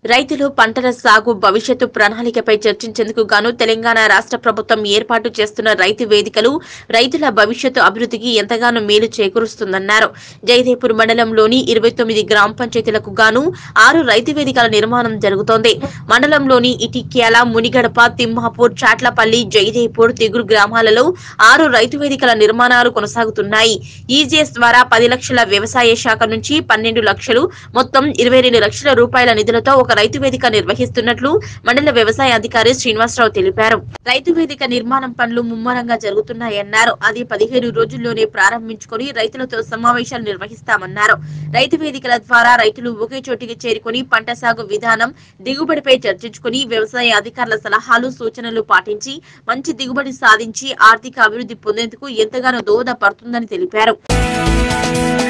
రైతులు పంటల సాగు భవిష్యత్తు ప్రణాళికపై చర్చించేందుకు గాను తెలంగాణ రాష్ట్ర ప్రభుత్వం ఏర్పాటు చేస్తున్న రైతు వేదికలు రైతుల భవిష్యత్తు అభివృద్ధికి ఎంతగానో మేలు చేకూరుస్తుందన్నారు. జయదేపూర్ మండలంలోని 29 గ్రామ పంచాయతీలకు గాను 6 రైతు వేదికల నిర్మాణం జరుగుతోంది. మండలంలోని ఇటిక్యాల, మునిగడప, తిమ్మాపూర్, చాట్లపల్లి, జయదేపూర్, తిగురు గ్రామాలలో 6 రైతు వేదికల నిర్మాణాలు కొనసాగుతున్నాయి. ఈజీఎస్ ద్వారా 10 లక్షల వ్యవసాయ శాఖ నుంచి 12 లక్షలు మొత్తం 22 లక్షల రూపాయల నిధులతో ఒక రైతు వేదిక నిర్వహిస్తున్నట్లు మండల వ్యవసాయ అధికారి శ్రీనివాసరావు తెలిపారు. రైతు వేదిక నిర్మాణం పనులు ముమ్మరంగా జరుగుతున్నాయన్నారు. అది 15 రోజుల్లోనే ప్రారంభించుకొని రైతులతో సమావేశాలు నిర్వహిస్తామన్నారు. రైతు వేదికల ద్వారా రైతులు ఒకే చోటికి చేరుకొని పంట సాగు విధానం, దిగుబడిపై చర్చించుకుని వ్యవసాయ అధికారుల సలహాలు, సూచనలు పాటించి మంచి దిగుబడి సాధించి ఆర్థిక అభివృద్ధి పొందేందుకు ఎంతగానో దోహదపడుతుందని తెలిపారు.